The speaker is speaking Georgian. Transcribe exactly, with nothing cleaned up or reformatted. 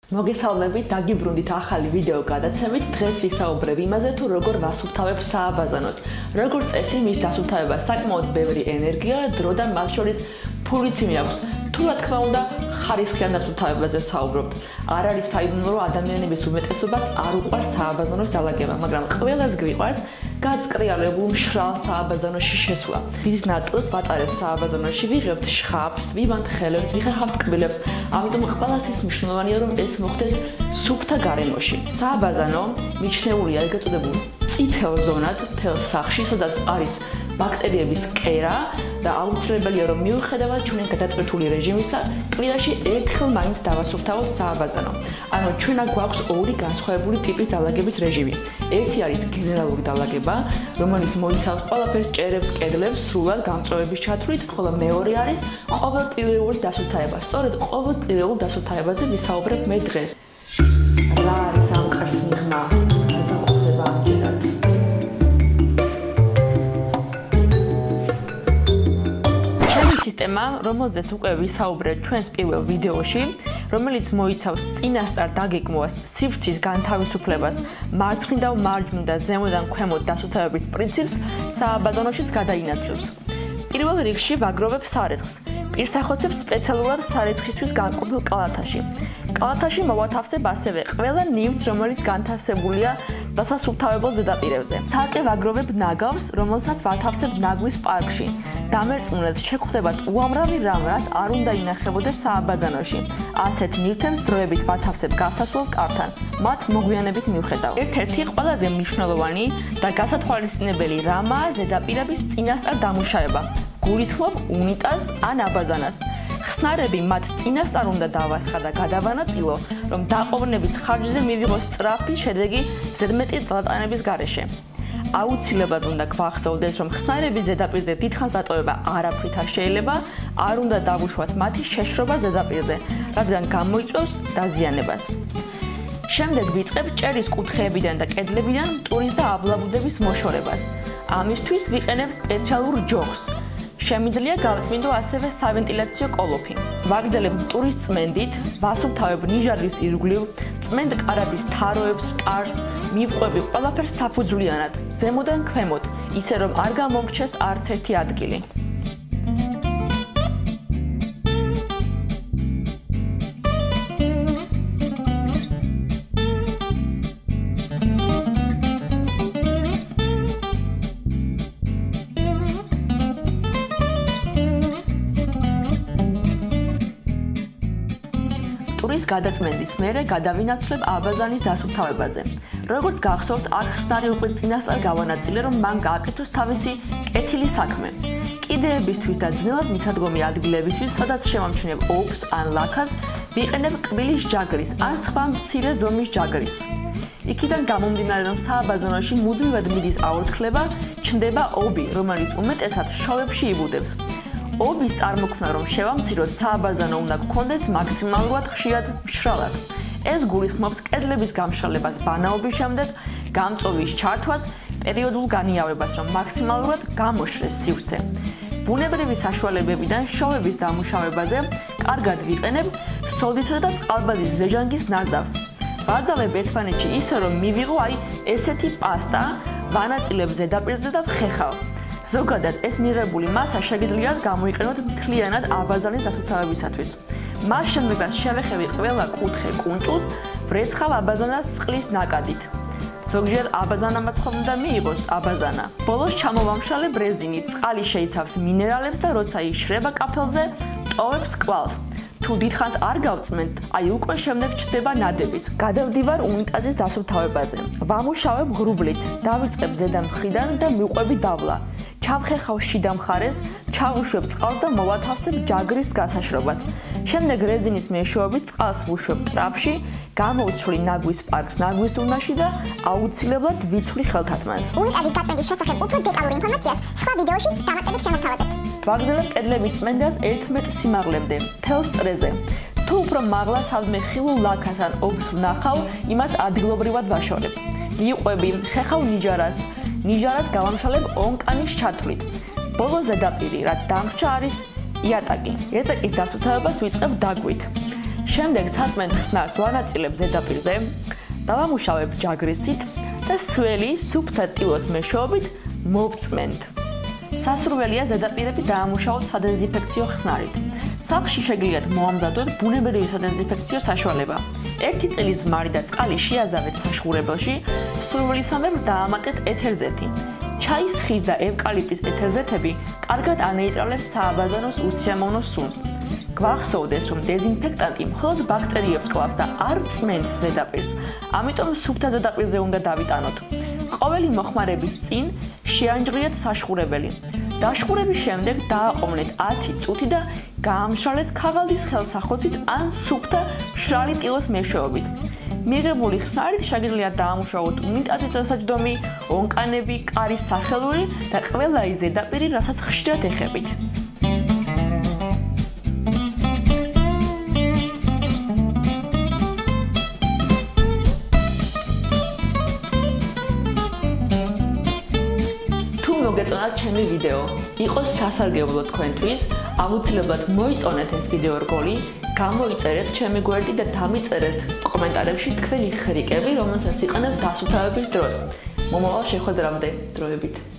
მოგესალმებით, დაგიბრუნდით ახალი ვიდეო გადაცემით. დღეს ვისაუბრებ იმაზე, თუ როგორ ვასუფთავებ სააბაზანოს. როგორც წესი, მის დასუფთავებას საკმაოდ ბევრი ენერგია, დრო და მათ შორის ფულიც აქვს. თუ რა თქმა უნდა, ხარისხიან დასუფთავებაზე ვსაუბრობთ. არ არის საიდუმლო, რომ ადამიანების უმეტესობას არ უყვარს სააბაზანოს დალაგება, მაგრამ ყველას გვიყვარს გაწყრიალებულ მშრალ სააბაზანოში შესვლა. დიდ ნაწილს ვატარებთ სააბაზანოში, ვიღებთ შხაპს, ვივანთ ხელებს, ვიხერხავთ კბილებს. ამიტომ ყველასთვის მნიშვნელოვანია, რომ ეს მოხდეს სუფთა გარემოში. სააბაზანო მიჩნეულია ეგრეთ წოდებულ წითელ ზონად მთელ სახლში, სადაც არის ბაქტერიების კერა და აუცილებელია, რომ მიუხედავად ჩვენი გადაწყვეტილი რეჟიმისა, კვირაში ერთხელ მაინც დავასუფთავოთ სააბაზანო. ანუ ჩვენ გვაქვს ორი განსხვავებული ტიპის დალაგების რეჟიმი. ერთი არის გენერალური დალაგება, რომელიც მოიცავს ყველაფერს, ჭერებს, კედლებს, სრულად გამწვავების ჩათვლით, ხოლო მეორე არის ყოველკვირეული დასუფთავება. სწორედ ყოველკვირეულ დასუფთავებაზე ვისაუბრებ მე დღეს. რა არის ამ კარს მიღმა? სისტემა, რომელზეც უკვე ვისაუბრეთ ჩვენს პირველ ვიდეოში, რომელიც მოიცავს წინასწარ დაგეგმვას, სივრცის განთავისუფლებას, მარცხნიდან მარჯვნივ და ზემოდან ქვემოთ დასუფთავების პრინციპს სააბაზანოშიც გადაინაცვლებს. პირველ რიგში ვაგროვებ სარეცხს. პირსახოცებს სპეციალურად სარეცხისთვის განკუთვნილ კალათაში. კალათაში მოვათავსებ ასევე ყველა ნივთს, რომელიც განთავსებულია დასასუფთავებელ ზედაპირებზე. ცალკე ვაგროვებ ნაგავს, რომელსაც ვათავსებ ნაგვის პარკში. დამერწმუნედ შეგხვდებათ უამრავი რამ, რაც არ უნდა ინახებოდეს სააბაზანოში. ასეთ ნივთებს დროებით ვათავსებ გასასვლელ კართან. მათ მოგვიანებით მივხედავ. ერთ-ერთი ყველაზე მნიშვნელოვანი და გასათვალისწინებელი რამაა ზედაპირების წინასწარ დამუშავება. გულისხმობ უნიტაზს ან აბაზანას. ხსნარები მათ წინასწარ უნდა დავასხა და გადავანაწილო, რომ დაყოვნების ხარჯზე მივიღოს სწრაფი შედეგი ზედმეტი ძალატანების გარეშე. აუცილებლად უნდა გვახსოვდეს, რომ ხსნარების ზედაპირზე დიდხანს დატოვება არაფრით არ შეიძლება, არ უნდა დავუშვათ მათი შეშრობა ზედაპირზე, რადგან გამოიწვევს დაზიანებას. შემდეგ ვიწყებ ჭერის კუთხეებიდან და კედლებიდან მტურის და აბლაბუდების მოშორებას. ამისთვის ვიყენებ სპეციალურ ჯოხს. შემიძლია გავწმინდო ასევე სავენტილაციო კოლოფი. ვაგრძელებ მტურის წმენდით, ვასუფთავებ ნიჟარდის ირგვლივ, წმენდ კარადის თაროებს, კარს, მივყვები ყველაფერს საფუძვლიანად, ზემოდან ქვემოთ, ისე რომ არ გამომრჩეს არც ერთი ადგილი. გადაწმენდის მერე გადავინაცვლებ აბაზანის დასუფთავებაზე. როგორც გახსოვთ, აქ ხსნარი უკვე წინასწარ გავანაწილე, რომ მან გააკეთოს თავისი კეთილი საქმე. კიდეებისთვის და ძნელად მისადგომი ადგილებისთვის, სადაც შევამჩნევ ოფს ან ლაქას, ვიყენებ კბილის ჯაგრის ან სხვა მცირე ზომის ჯაგრის. იქიდან გამომდინარე, რომ სააბაზანოში მუდმივად მიდის აორთქლება, ჩნდება ობი, რომელიც უმეტესად შოვებში იბუდებს. ობის წარმოქმნა რომ შევამციროთ, სააბაზანო უნდა გქონდეს მაქსიმალურად ხშირად მშრალად. ეს გულისხმობს კედლების გამშრალებას ბანაობის შემდეგ, გამწვავის ჩართვას, პერიოდულ განიავებას, რომ მაქსიმალურად გამოშრეს სივრცე. ბუნებრივი საშუალებებიდან შოვების დამუშავებაზე კარგად ვიყენებ სოდისა და წყალბადის ლეჟანგის ნაზავს. ვაძალებ ერთმანეთში ისე, რომ მივიღო აი ესეთი პასტა, ვანაწილებ ზედაპირზე და ვხეხავ. ზოგადად ეს მიღებული მასა შეგიძლიათ გამოიყენოთ მთლიანად აბაზანის დასუფთავებისათვის. მას შემდეგაც შევეხები ყველა კუთხე კუნჭულს, ვრეცხავ აბაზანას წყლის ნაკადით. ზოგჯერ აბაზანამაც ხომ უნდა მიიღოს აბაზანა. ბოლოს ჩამოვამშალებ რეზინით, წყალი შეიცავს მინერალებს და როცა იშრება კაფელზე, ტოვებს კვალს. თუ დიდხანს არ გავწმენთ, აი უკვე შემდეგ ჩნდება ნადებიც. გადავდივარ უნიტაზის დასუფთავებაზე. ვამუშავებ ღრუბლით, დავიწყებ ზედა მხრიდან და მივყვები დავლა. ჩავხერხავ შიდა მხარეს, ჩავუშვებ წყალს და მოვათავსებ ჯაგრის გასაშრობად. შემდეგ რეზინის მეშვეობით წყალს ვუშვებ ტრაპში, გამოვცვლი ნაგვის პარკს ნაგვის დუნაში და აუცილებლად ვიცვლი ხელთათმას. უნიტაზის გაწმენდის შესახებ უფრო დეტალურ ინფორმაციას სხვა ვიდეოში დამატებით შემოგთავაზებთ. ვაგრძელებ კედლების წმენდას ერთ მეტრ სიმაღლემდე, მთელს წრეზე. თუ უფრო მაღლა სადმე ხილულ ლაქას ან ობს ვნახავ, იმას ადგილობრივად ვაშორებ. ვიყვები, ხეხავ ნიჟარას, ნიჟარას გავამშალებ ონკანის ჩათვლით. ბოლო ზედაპირი, რაც დამრჩა არის იატაკი. იატაკის დასუფთავებას ვიწყებ დაგვით. შემდეგ საწმენთ ხსნარს ვანაწილებ ზედაპირზე, დავამუშავებ ჯაგრისით და სველი სუფთა ტილოს მეშვეობით მოვწმენთ. სასურველია ზედაპირები დაამუშავოთ სადეზინფექციო ხსნარით. სახლში შეგიძლიათ მოამზადოთ ბუნებრივი სადეზინფექციო საშუალება. ერთი წელი ძმარი და წყალი შეაზავეთ საშხურებელში, სურვილისამებრ დაამატეთ ეთერზეთი. ჩაის ხის და ევკალიპტის ეთერზეთები კარგად ანეიტრალებს სააბაზანოს უსიამოვნო სუნს. გვახსოვდეს, რომ დეზინფექტანტი მხოლოდ ბაქტერიებს კლავს და არ წმენს ზედაპირს, ამიტომ სუფთა ზედაპირზე უნდა დავიტანოთ. ყოველი მოხმარების წინ შეანჯღიათ საშხურებელი. დაშხურების შემდეგ დააყოვნეთ ათი წუთი და გაამშრალეთ ქაღალდის ხელსახოცით ან სუფთა მშრალი ტილოს მეშვეობით. მიღებული ხსნარით შეგიძლიათ დაამუშავოთ უნიტაზის დასაჯდომი, ონკანები, კარის სახელური და ყველა ის ზედაპირი, რასაც ხშირად ეხებით. მოგეწონათ ჩემი ვიდეო, იყოს სასარგებლო თქვენთვის, აუცილებლად მოიწონეთ ეს ვიდეო რგოლი, გამოიწერეთ ჩემი გვერდი და დამიწერეთ კომენტარებში თქვენი ხრიკები, რომელსაც იყენებთ დასუფთავების დროს. მომავალ შეხვედრამდე დროებით.